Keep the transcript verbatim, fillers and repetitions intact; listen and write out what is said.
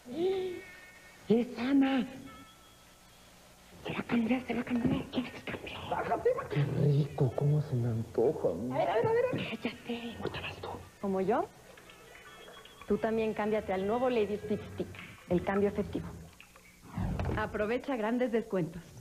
Es Ana. Se va a cambiar, se va a cambiar. ¿Quieres cambiar? Bájate. Qué rico, cómo se me antoja. A ver, a ver, a ver. Cállate. ¿Cómo te vas tú? ¿Como yo? Tú también cámbiate al nuevo Lady Speed Stick, el cambio efectivo. Aprovecha grandes descuentos.